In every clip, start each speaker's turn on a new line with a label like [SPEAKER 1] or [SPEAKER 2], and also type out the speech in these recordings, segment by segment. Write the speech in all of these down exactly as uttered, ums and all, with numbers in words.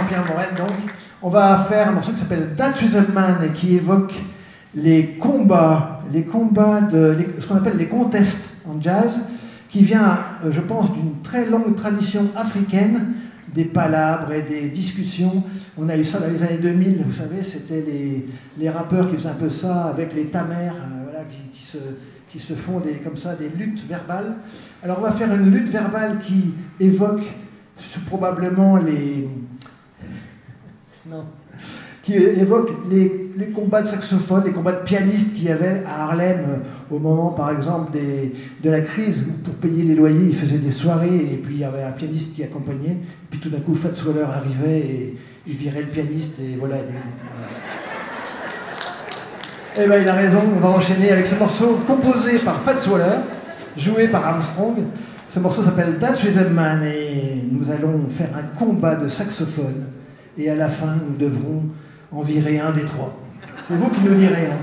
[SPEAKER 1] Jean-Pierre Morel, donc. On va faire un morceau qui s'appelle That Rhythm Man et qui évoque les combats, les combats de les, ce qu'on appelle les contests en jazz, qui vient, euh, je pense, d'une très longue tradition africaine, des palabres et des discussions. On a eu ça dans les années deux mille, vous savez, c'était les, les rappeurs qui faisaient un peu ça avec les tamers, euh, voilà, qui, qui, se, qui se font des, comme ça des luttes verbales. Alors on va faire une lutte verbale qui évoque probablement les... Non. Qui évoque les, les combats de saxophones, les combats de pianistes qu'il y avait à Harlem euh, au moment, par exemple, des, de la crise, où pour payer les loyers, ils faisaient des soirées, et puis il y avait un pianiste qui accompagnait, et puis tout d'un coup, Fats Waller arrivait, et il virait le pianiste, et voilà. Et bien, il a raison, on va enchaîner avec ce morceau composé par Fats Waller, joué par Armstrong. Ce morceau s'appelle That Rhythm Man, et nous allons faire un combat de saxophone, et à la fin, nous devrons en virer un des trois. C'est vous qui nous direz. Hein.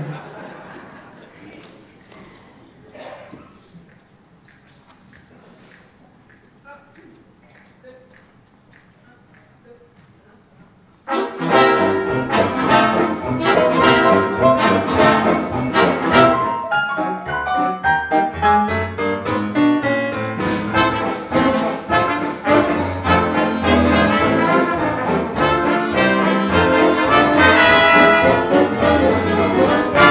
[SPEAKER 2] Thank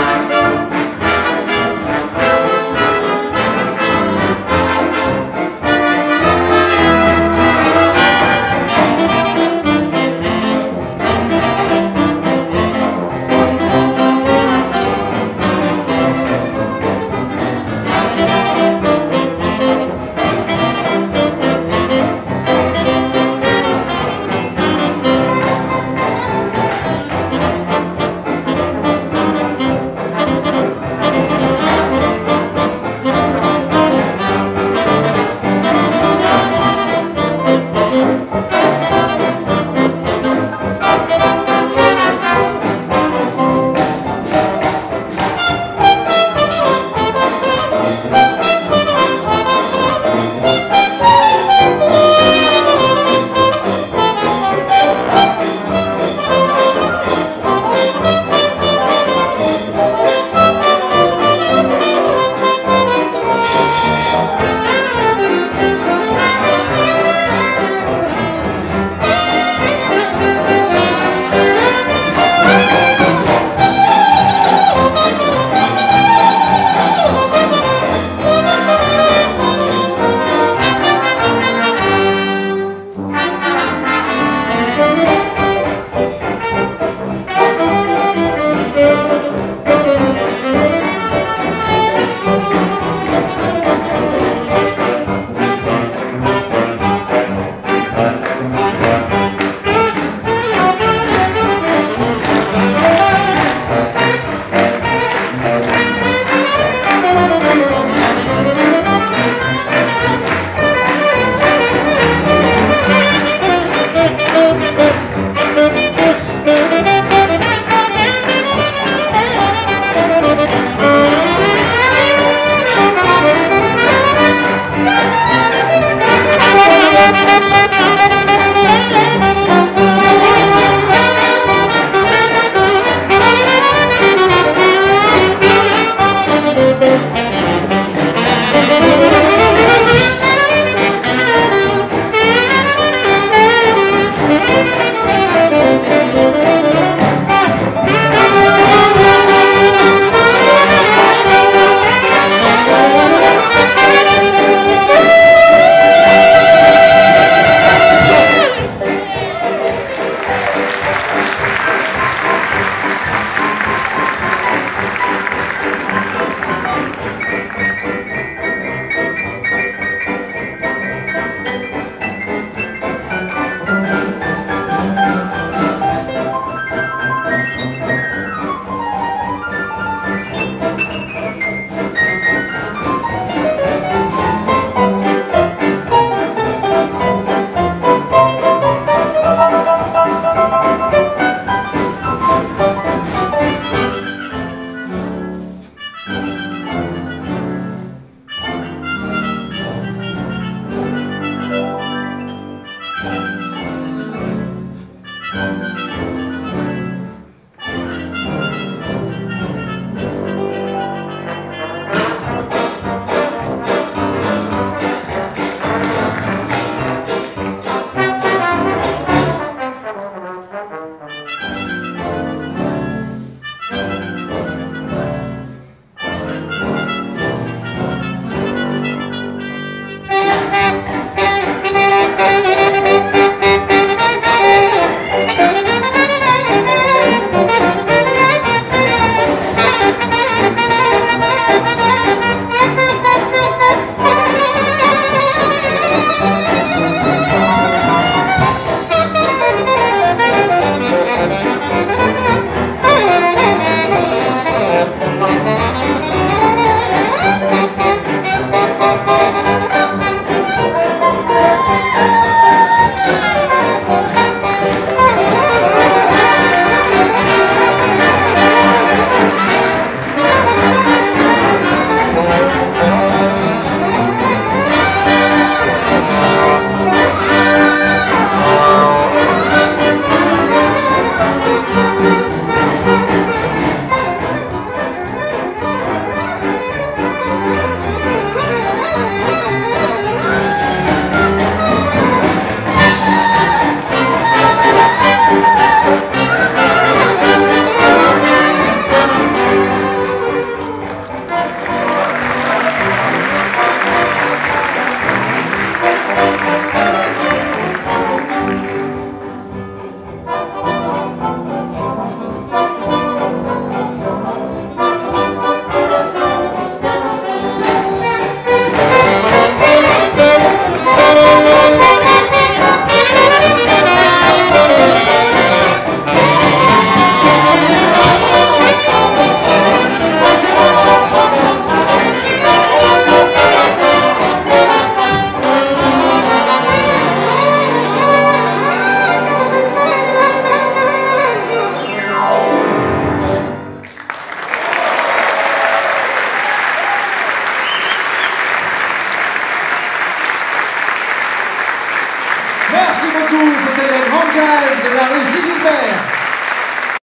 [SPEAKER 1] Merci beaucoup, c'était le grand jazz de la rue Sigisbert.